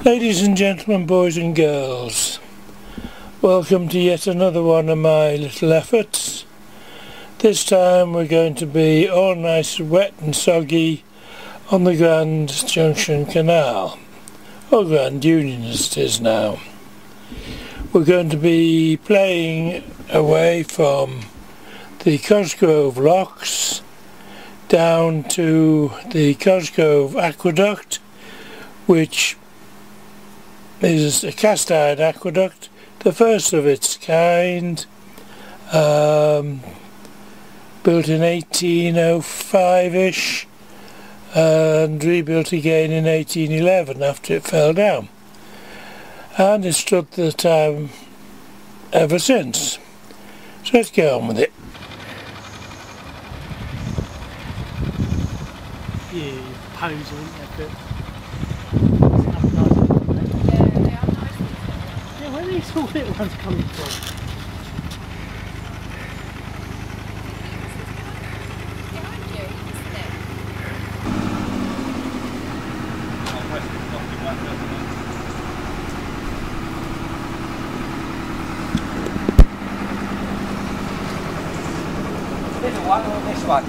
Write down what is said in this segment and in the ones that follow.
Ladies and gentlemen, boys and girls, welcome to yet another one of my little efforts. This time we're going to be all nice wet and soggy on the Grand Junction Canal, or Grand Union as it is now. We're going to be playing away from the Cosgrove Locks down to the Cosgrove Aqueduct, which is a cast iron aqueduct, the first of its kind, built in 1805-ish and rebuilt again in 1811 after it fell down, and it's stood the time ever since. So let's get on with it. Yeah, poser, isn't it? Where are these small little ones coming from? This one or this one?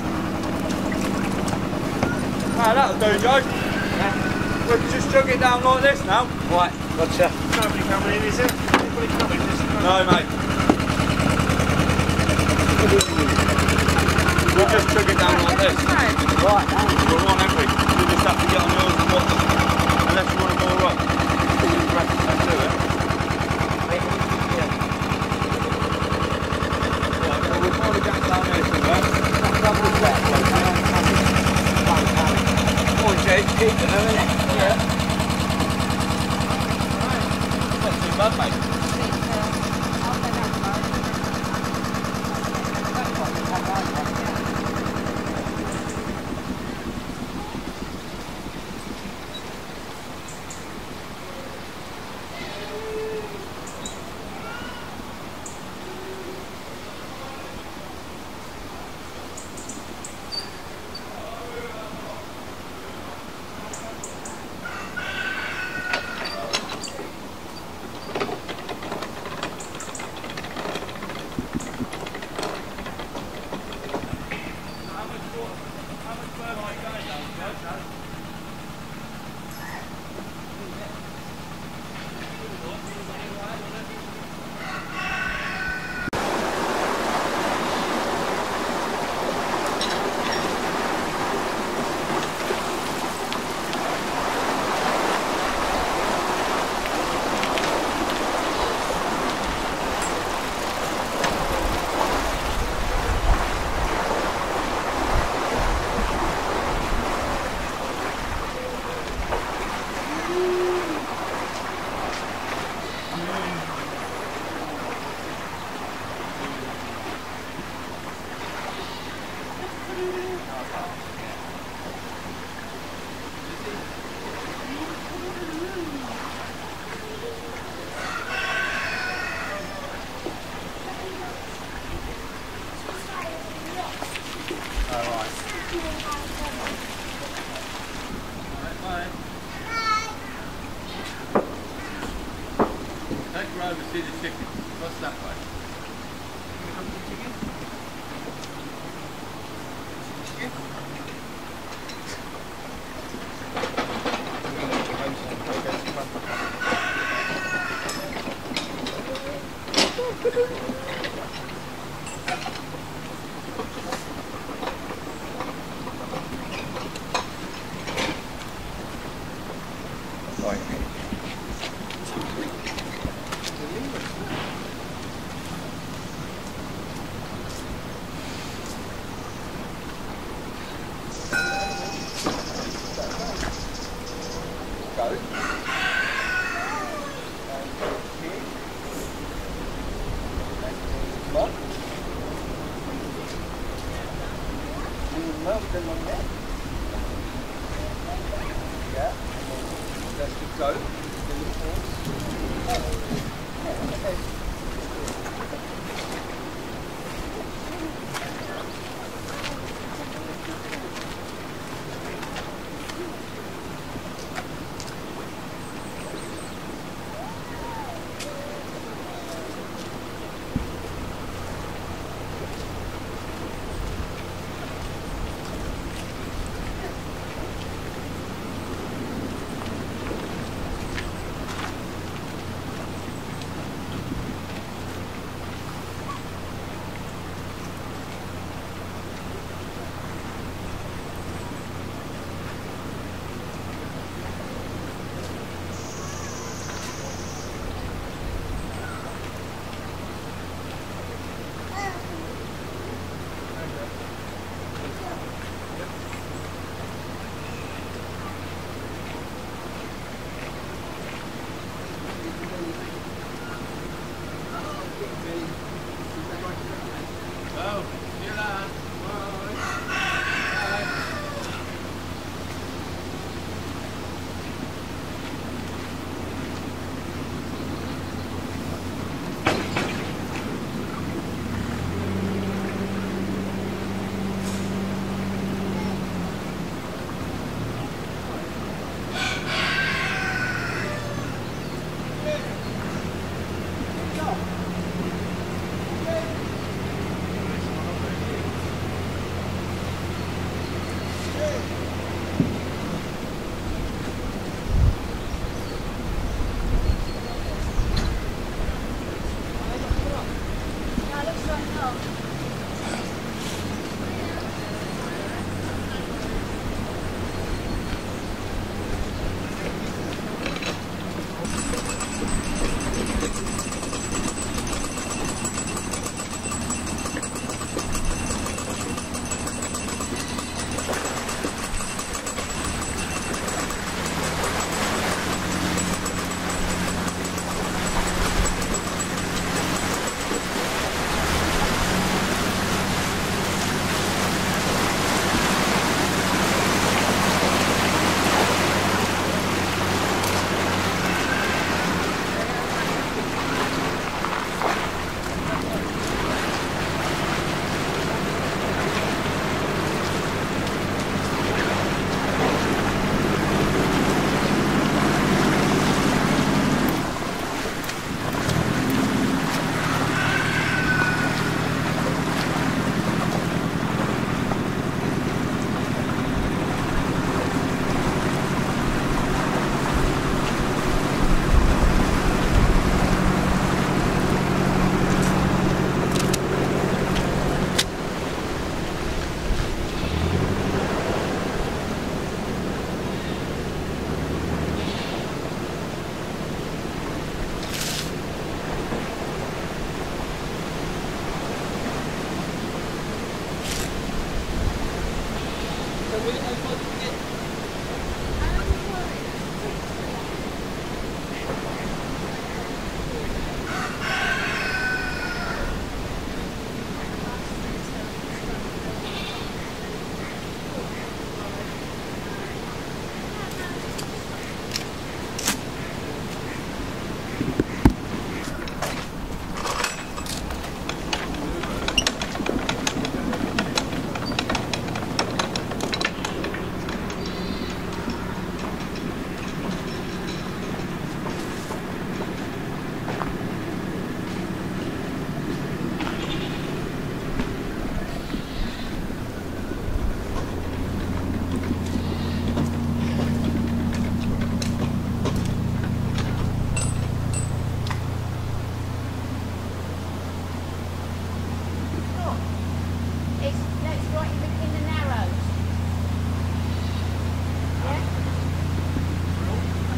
Ah, that'll do, Joe. Yeah. We'll just jog it down like this now. Right, gotcha. Nobody coming in, is it? Anybody coming? No, mate. We'll just jog it down like this. Right. We're on, haven't we? We'll just have to get on yours and what? Unless you want to more up. Let's do it. We'll probably get down here somewhere. Keep it, isn't it? Yeah. Not too bad, mate. See the chicken. What's that way? Yeah, let's just go.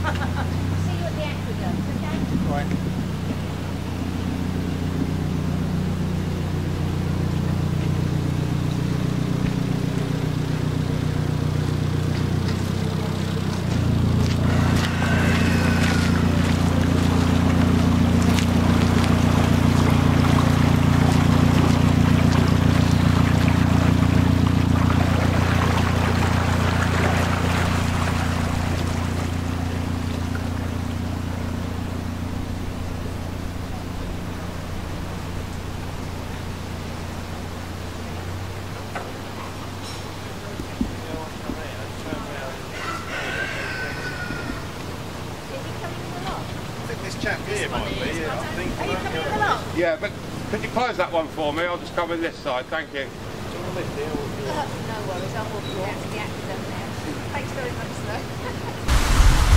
See you at the aqueduct, okay? Right. This chap here might be, yeah, I think. Are you coming with a lot? Yeah, but could you close that one for me? I'll just cover this side, thank you. No worries, I'll walk you out to the aqueduct now. Thanks very much, sir.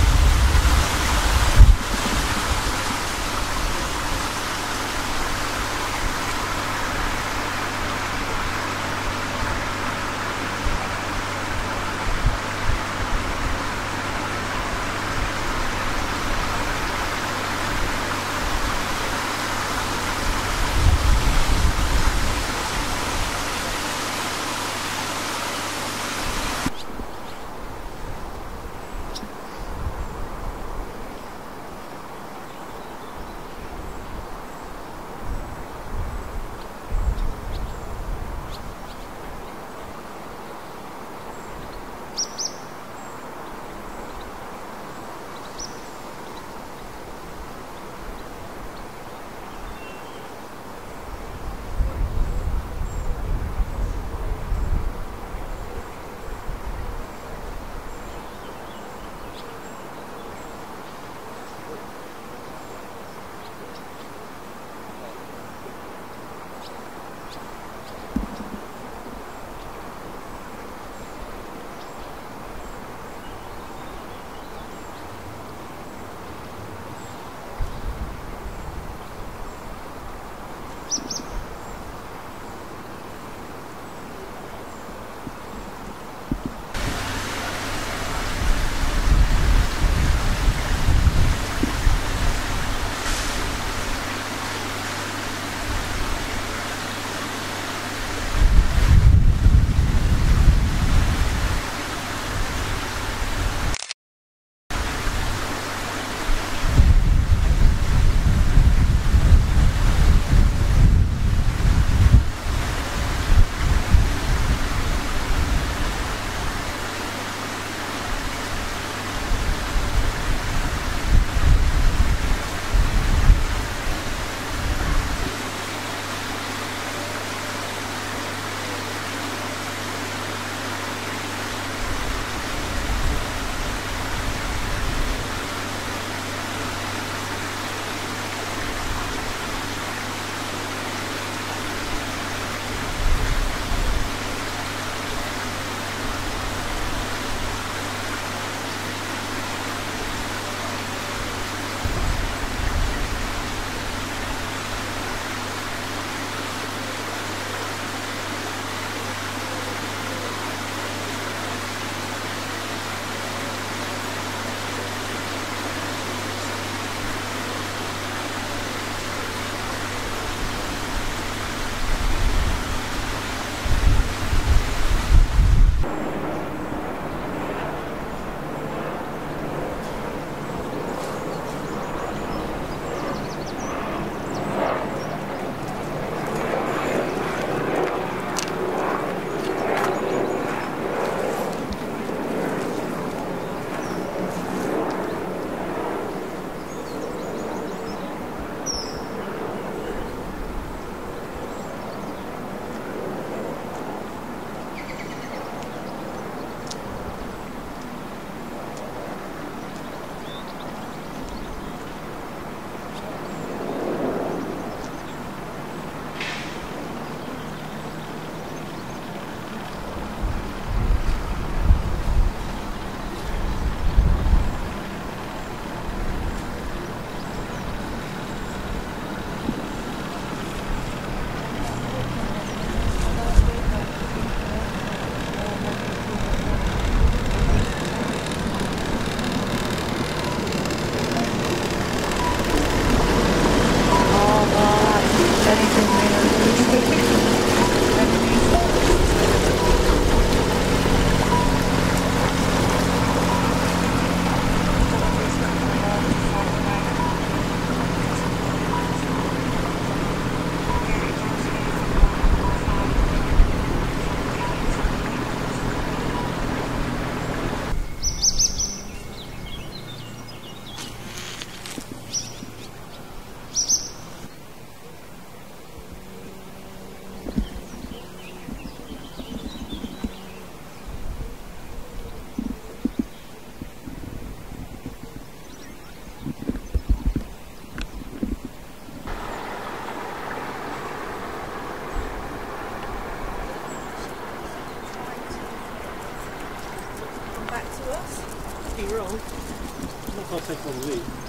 me wrong. I'm not going to take one of these.